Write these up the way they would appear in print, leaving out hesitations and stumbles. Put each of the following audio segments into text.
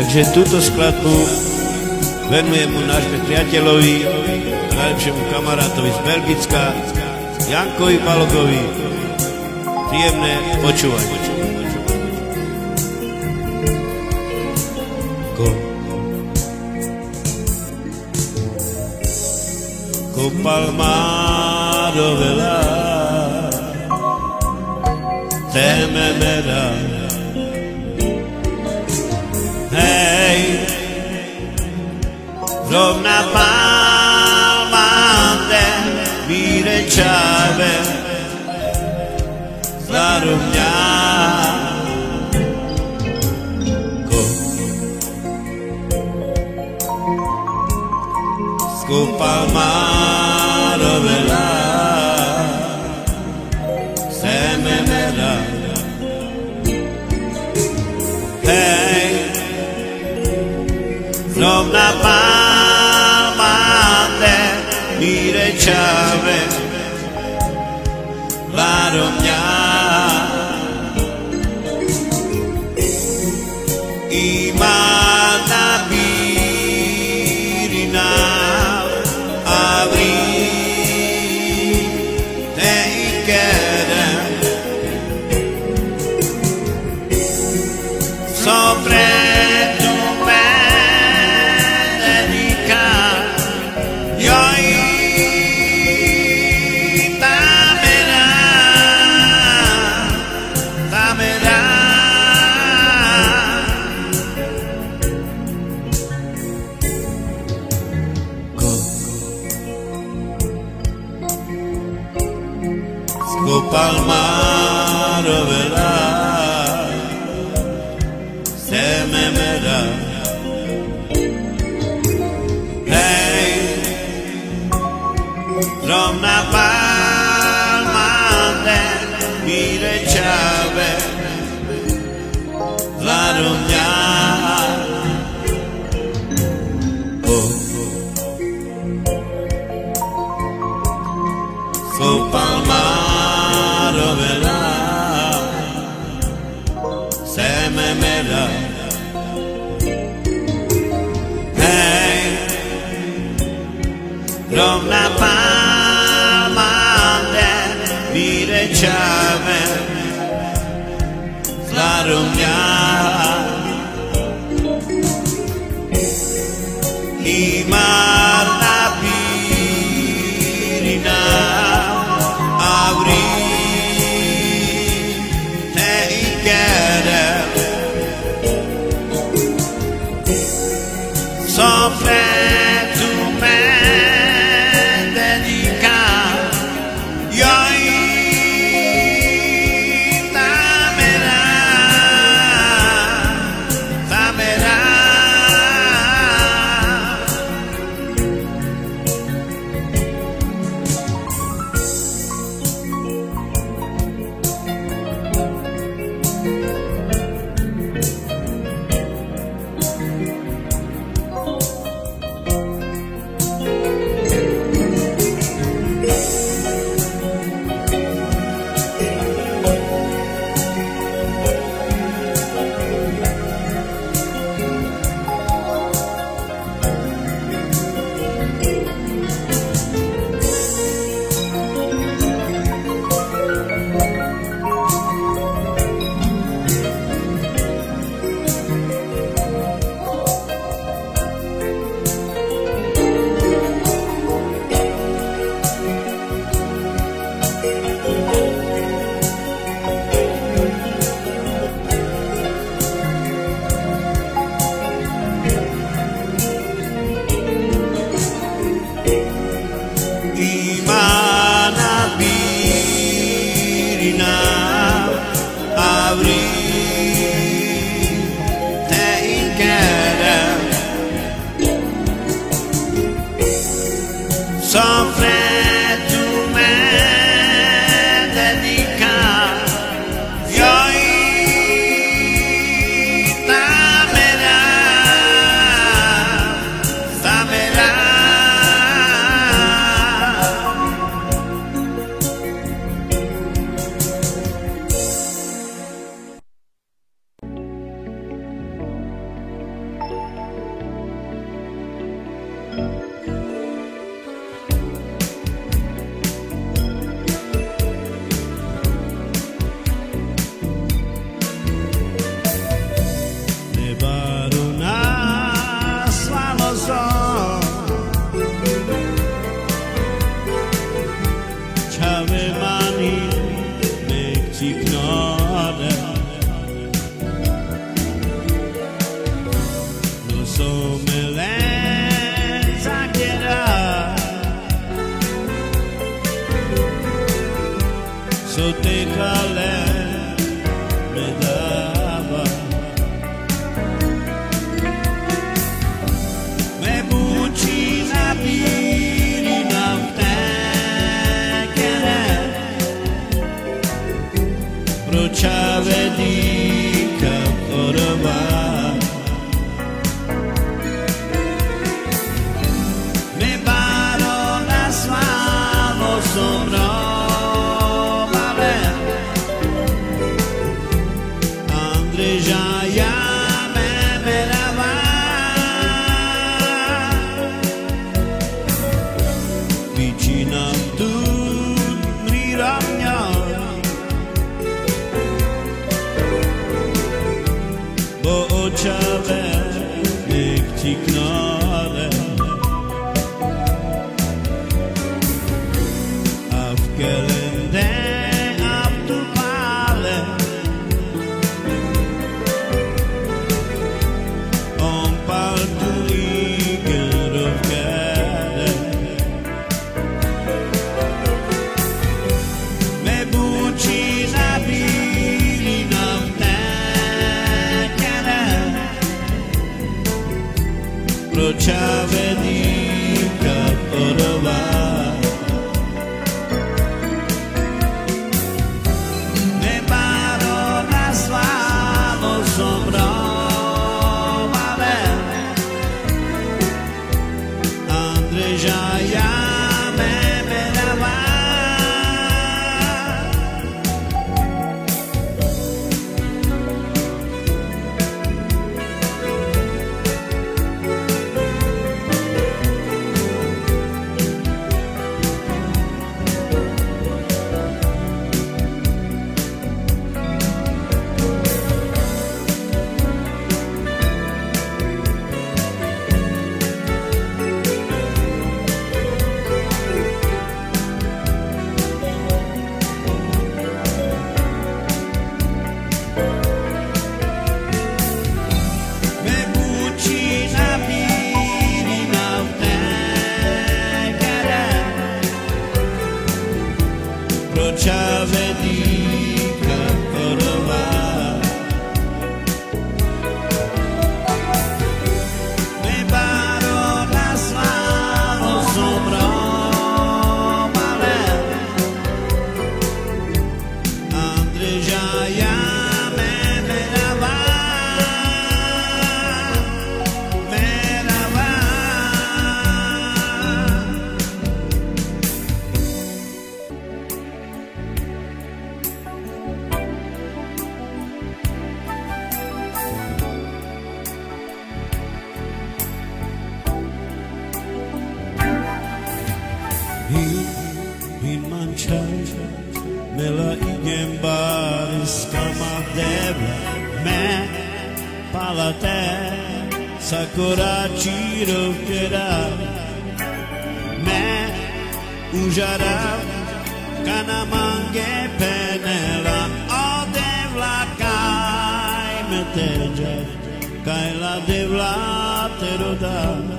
Takže túto skladbu venujem mu nášmu priateľovi, najlepšiemu kamarátovi z Belgicka, Jankovi Balogovi. Príjemné počúvanie. Palma dovela tememera hej rovna palma de mire chave zarumnya ko palma dovela sememera hey rovna palma de mire chave varomnya imana birina sobre tu médica y hoy tamera Sco palmar vela sememera hey rovna palma de mire chave la romnya Sco palmar vela sememera rovna palma de mire chave la romnya imarna pirina abri te ikere sofre tu me Andreja me merava vicina tu mriramnya bo očave nek tiknale afkelende abdupale on paltuli gerovkade me buci nabili navtekere pročave dika orova pročave dika orova me barona slavo somrovale Andreja me merava in manchai nella igembaris kamadeva me palate sakura chirovkera me ujara kanamange penela odevla kai meteja kai la devla teroda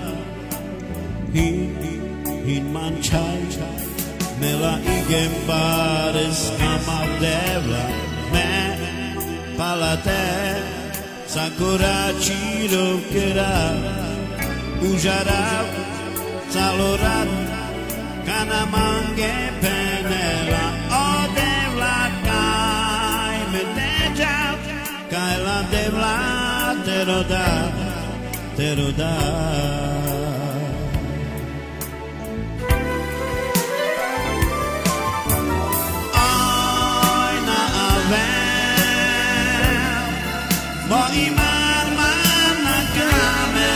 in manchai nella igembaris kamadeva me palate sakura chirovkera ujara salorat kanamange penela odevla kai meteja kai la devla teroda Moimar manakame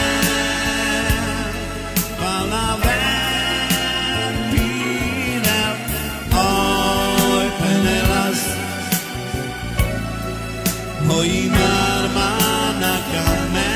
palaver pinel oi penelas Moimar manakame